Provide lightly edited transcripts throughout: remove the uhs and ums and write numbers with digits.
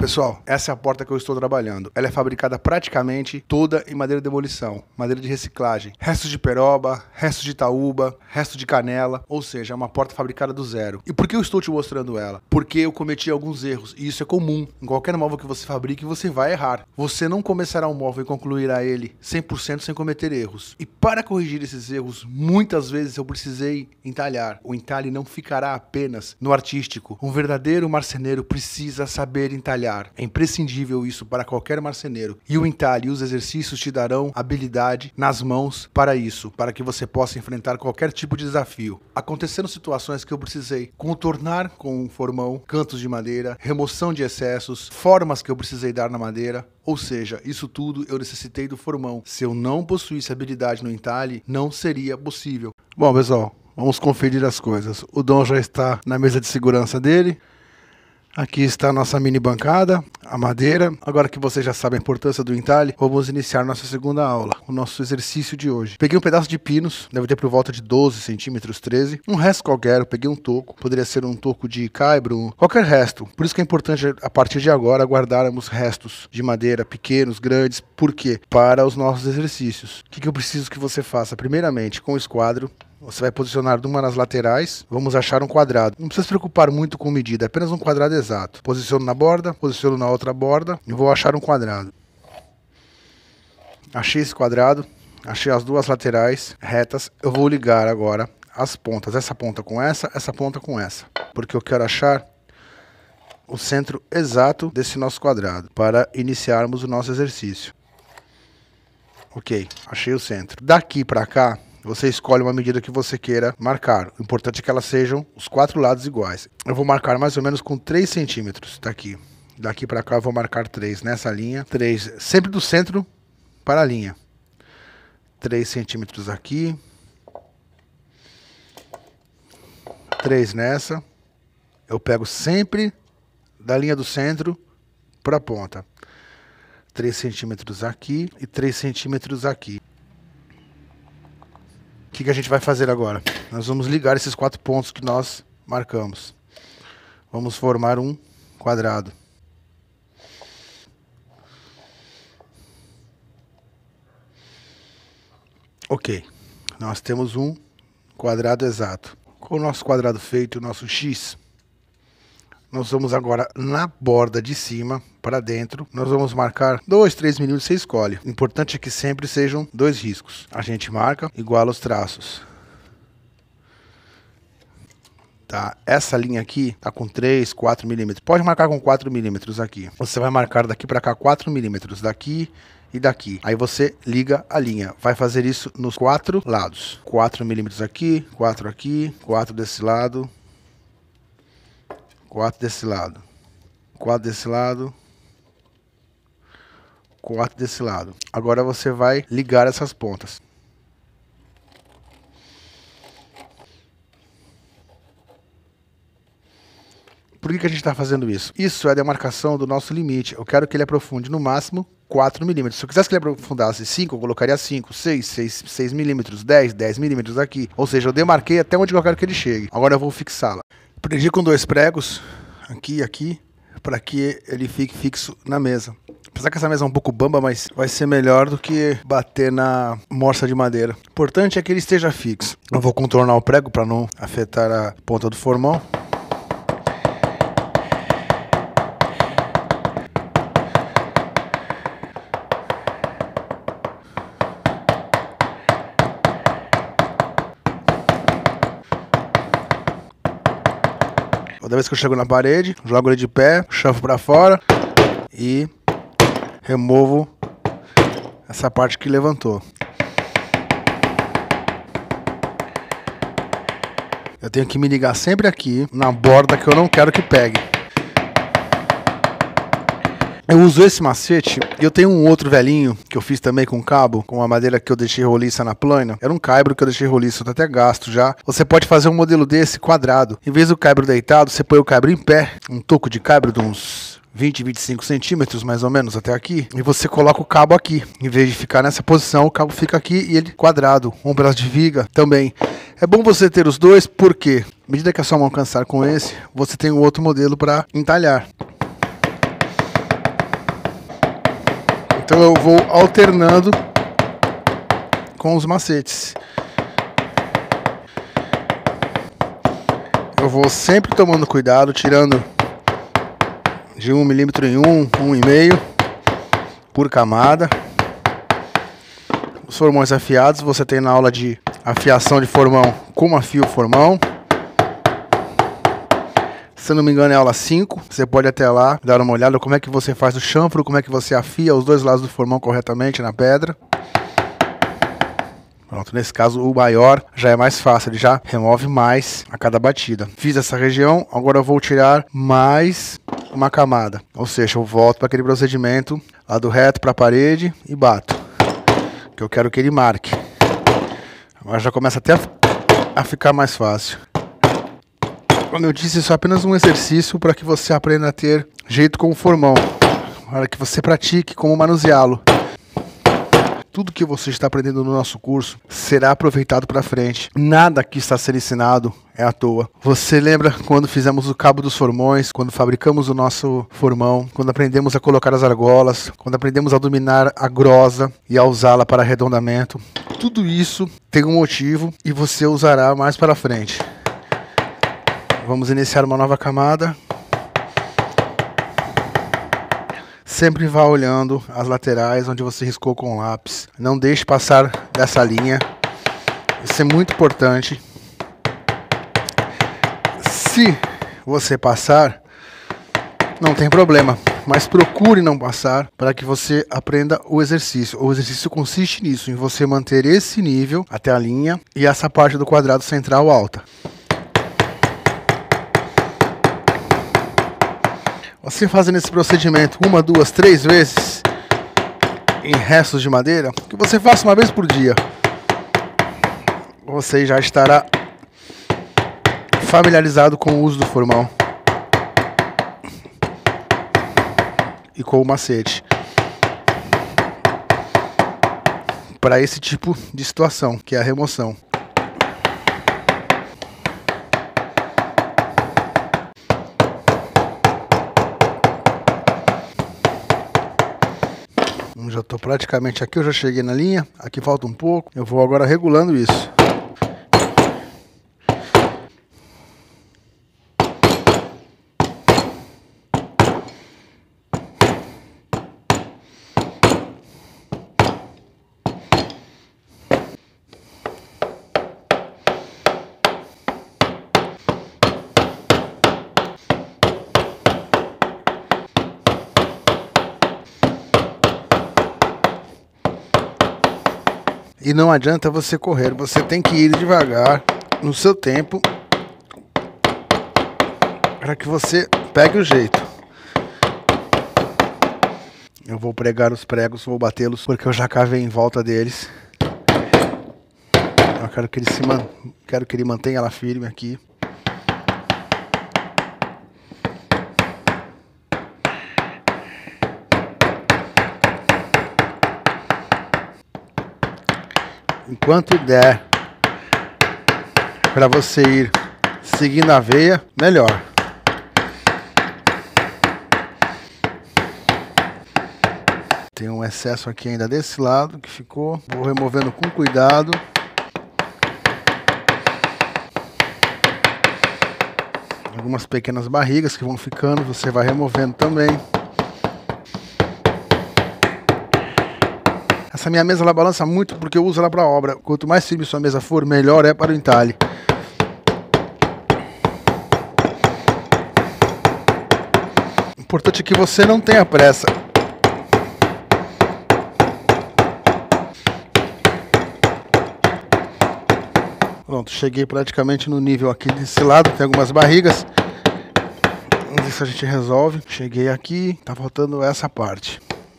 Pessoal, essa é a porta que eu estou trabalhando. Ela é fabricada praticamente toda em madeira de demolição, madeira de reciclagem. Restos de peroba, restos de itaúba, resto de canela, ou seja, é uma porta fabricada do zero. E por que eu estou te mostrando ela? Porque eu cometi alguns erros, e isso é comum. Em qualquer móvel que você fabrique, você vai errar. Você não começará um móvel e concluirá ele 100% sem cometer erros. E para corrigir esses erros, muitas vezes eu precisei entalhar. O entalhe não ficará apenas no artístico. Um verdadeiro marceneiro precisa saber entalhar. É imprescindível isso para qualquer marceneiro. E o entalhe e os exercícios te darão habilidade nas mãos para isso, para que você possa enfrentar qualquer tipo de desafio. Aconteceram situações que eu precisei contornar com um formão, cantos de madeira, remoção de excessos, formas que eu precisei dar na madeira. Ou seja, isso tudo eu necessitei do formão. Se eu não possuísse habilidade no entalhe, não seria possível. Bom, pessoal, vamos conferir as coisas. O Dom já está na mesa de segurança dele. Aqui está a nossa mini bancada, a madeira. Agora que vocês já sabem a importância do entalhe, vamos iniciar nossa segunda aula, o nosso exercício de hoje. Peguei um pedaço de pinos, deve ter por volta de 12 centímetros, 13. Um resto qualquer, eu peguei um toco, poderia ser um toco de caibro, qualquer resto. Por isso que é importante, a partir de agora, guardarmos restos de madeira, pequenos, grandes. Por quê? Para os nossos exercícios. O que eu preciso que você faça? Primeiramente, com o esquadro, você vai posicionar uma nas laterais, vamos achar um quadrado. Não precisa se preocupar muito com medida, é apenas um quadrado exato. Posiciono na borda, posiciono na outra borda e vou achar um quadrado. Achei esse quadrado, achei as duas laterais retas. Eu vou ligar agora as pontas, essa ponta com essa ponta com essa. Porque eu quero achar o centro exato desse nosso quadrado para iniciarmos o nosso exercício. Ok, achei o centro. Daqui para cá, você escolhe uma medida que você queira marcar. O importante é que elas sejam os 4 lados iguais. Eu vou marcar mais ou menos com 3 centímetros daqui. Daqui para cá eu vou marcar 3 nessa linha. 3 sempre do centro para a linha. 3 centímetros aqui. 3 nessa. Eu pego sempre da linha do centro para a ponta. 3 centímetros aqui e 3 centímetros aqui. O que a gente vai fazer agora? Nós vamos ligar esses 4 pontos que nós marcamos. Vamos formar um quadrado. Ok, nós temos um quadrado exato. Com o nosso quadrado feito, o nosso X, nós vamos agora na borda de cima, para dentro, nós vamos marcar 2, 3 milímetros, você escolhe. O importante é que sempre sejam 2 riscos. A gente marca, iguala os traços. Tá, essa linha aqui tá com 3, 4 milímetros. Pode marcar com 4 milímetros aqui. Você vai marcar daqui para cá 4 milímetros, daqui e daqui. Aí você liga a linha. Vai fazer isso nos 4 lados. 4 milímetros aqui, 4 aqui, 4 desse lado, 4 desse lado, 4 desse lado, 4 desse lado. Agora você vai ligar essas pontas. Por que a gente está fazendo isso? Isso é a demarcação do nosso limite. Eu quero que ele aprofunde no máximo 4 milímetros. Se eu quisesse que ele aprofundasse 5, eu colocaria 5, 6 milímetros, 10 milímetros aqui. Ou seja, eu demarquei até onde eu quero que ele chegue. Agora eu vou fixá-la. Prendi com 2 pregos, aqui e aqui, para que ele fique fixo na mesa. Apesar que essa mesa é um pouco bamba, mas vai ser melhor do que bater na morsa de madeira. O importante é que ele esteja fixo. Eu vou contornar o prego para não afetar a ponta do formão. Toda vez que eu chego na parede, jogo ele de pé, chafo para fora e removo essa parte que levantou. Eu tenho que me ligar sempre aqui na borda que eu não quero que pegue. Eu uso esse macete e eu tenho um outro velhinho que eu fiz também com cabo, com a madeira que eu deixei roliça na plana. Era um caibro que eu deixei roliça, eu tô até gasto já. Você pode fazer um modelo desse quadrado. Em vez do caibro deitado, você põe o caibro em pé, um toco de caibro de uns 20, 25 centímetros mais ou menos até aqui. E você coloca o cabo aqui. Em vez de ficar nessa posição, o cabo fica aqui e ele quadrado. Um braço de viga também. É bom você ter os dois porque, à medida que a sua mão cansar com esse, você tem um outro modelo para entalhar. Então eu vou alternando com os macetes. Eu vou sempre tomando cuidado, tirando de 1 milímetro em 1,5 por camada. Os formões afiados, você tem na aula de afiação de formão como afia o formão. Se eu não me engano é aula 5, você pode até lá dar uma olhada como é que você faz o chanfro, como é que você afia os dois lados do formão corretamente na pedra. Pronto, nesse caso o maior já é mais fácil, ele já remove mais a cada batida. Fiz essa região, agora eu vou tirar mais uma camada. Ou seja, eu volto para aquele procedimento lá do reto para a parede e bato. Que eu quero que ele marque. Agora já começa até a ficar mais fácil. Como eu disse, isso é apenas um exercício para que você aprenda a ter jeito com o formão. Para que você pratique como manuseá-lo. Tudo que você está aprendendo no nosso curso será aproveitado para frente. Nada que está sendo ensinado é à toa. Você lembra quando fizemos o cabo dos formões, quando fabricamos o nosso formão, quando aprendemos a colocar as argolas, quando aprendemos a dominar a grosa e a usá-la para arredondamento? Tudo isso tem um motivo e você usará mais para frente. Vamos iniciar uma nova camada. Sempre vá olhando as laterais onde você riscou com o lápis. Não deixe passar dessa linha. Isso é muito importante. Se você passar, não tem problema. Mas procure não passar para que você aprenda o exercício. O exercício consiste nisso, em você manter esse nível até a linha e essa parte do quadrado central alta. Você fazendo esse procedimento 1, 2, 3 vezes em restos de madeira, que você faça uma vez por dia, você já estará familiarizado com o uso do formão e com o macete para esse tipo de situação, que é a remoção. Já estou praticamente aqui, eu já cheguei na linha, aqui falta um pouco, eu vou agora regulando isso. E não adianta você correr, você tem que ir devagar, no seu tempo, para que você pegue o jeito. Eu vou pregar os pregos, vou batê-los, porque eu já cavei em volta deles. Eu quero que ele mantenha ela firme aqui. Enquanto der para você ir seguindo a veia, melhor. Tem um excesso aqui ainda desse lado que ficou. Vou removendo com cuidado. Algumas pequenas barrigas que vão ficando, você vai removendo também. Essa minha mesa ela balança muito porque eu uso ela para obra. Quanto mais firme sua mesa for, melhor é para o entalhe. O importante é que você não tenha pressa. Pronto, cheguei praticamente no nível aqui desse lado, tem algumas barrigas. Vamos ver se a gente resolve. Cheguei aqui, tá faltando essa parte.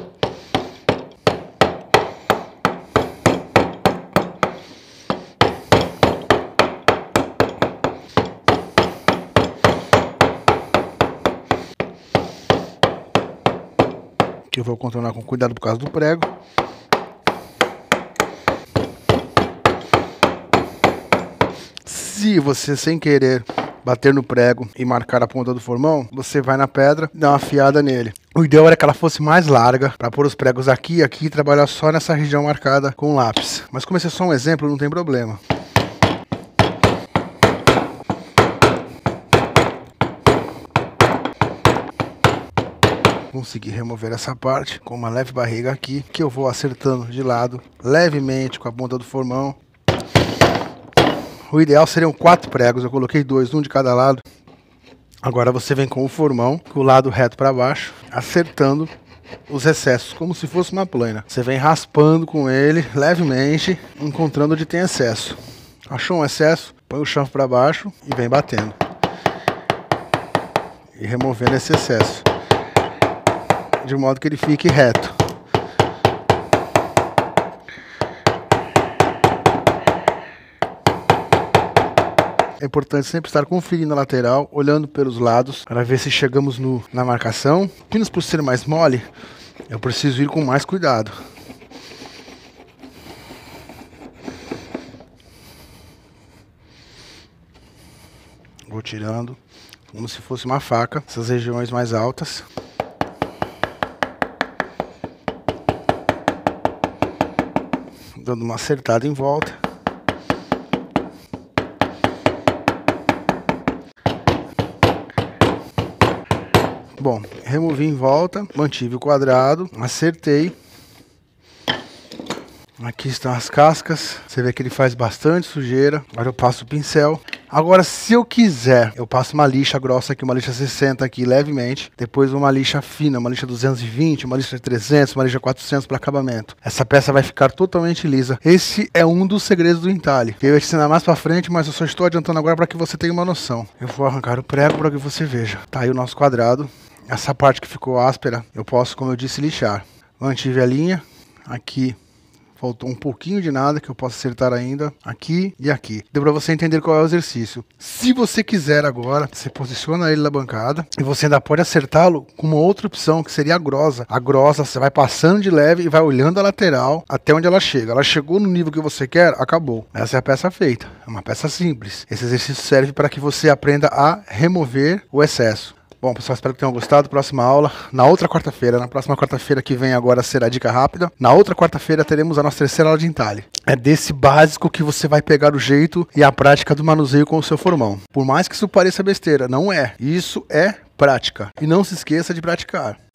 Eu vou contornar com cuidado por causa do prego. Se você sem querer bater no prego e marcar a ponta do formão, você vai na pedra e dá uma afiada nele. O ideal era que ela fosse mais larga, para pôr os pregos aqui e aqui e trabalhar só nessa região marcada com lápis. Mas como esse é só um exemplo, não tem problema. Consegui remover essa parte com uma leve barriga aqui, que eu vou acertando de lado, levemente com a ponta do formão. O ideal seriam 4 pregos, eu coloquei 2, um de cada lado. Agora você vem com o formão, com o lado reto para baixo, acertando os excessos, como se fosse uma plana. Você vem raspando com ele, levemente, encontrando onde tem excesso. Achou um excesso? Põe o chanfre para baixo e vem batendo. E removendo esse excesso, de modo que ele fique reto. É importante sempre estar conferindo a lateral, olhando pelos lados, para ver se chegamos na marcação. Pinos, por ser mais mole, eu preciso ir com mais cuidado. Vou tirando, como se fosse uma faca, essas regiões mais altas. Dando uma acertada em volta. Bom, removi em volta, mantive o quadrado, acertei. Aqui estão as cascas, você vê que ele faz bastante sujeira. Agora eu passo o pincel. Agora, se eu quiser, eu passo uma lixa grossa aqui, uma lixa 60 aqui, levemente. Depois uma lixa fina, uma lixa 220, uma lixa 300, uma lixa 400 para acabamento. Essa peça vai ficar totalmente lisa. Esse é um dos segredos do entalhe. Eu ia te ensinar mais para frente, mas eu só estou adiantando agora para que você tenha uma noção. Eu vou arrancar o prego para que você veja. Tá aí o nosso quadrado. Essa parte que ficou áspera, eu posso, como eu disse, lixar. Mantive a linha. Aqui faltou um pouquinho de nada que eu posso acertar ainda. Aqui e aqui. Deu para você entender qual é o exercício. Se você quiser agora, você posiciona ele na bancada. E você ainda pode acertá-lo com uma outra opção, que seria a grosa. A grosa, você vai passando de leve e vai olhando a lateral até onde ela chega. Ela chegou no nível que você quer, acabou. Essa é a peça feita. É uma peça simples. Esse exercício serve para que você aprenda a remover o excesso. Bom, pessoal, espero que tenham gostado. Próxima aula, na outra quarta-feira. Na próxima quarta-feira que vem agora será a dica rápida. Na outra quarta-feira teremos a nossa terceira aula de entalhe. É desse básico que você vai pegar o jeito e a prática do manuseio com o seu formão. Por mais que isso pareça besteira, não é. Isso é prática. E não se esqueça de praticar.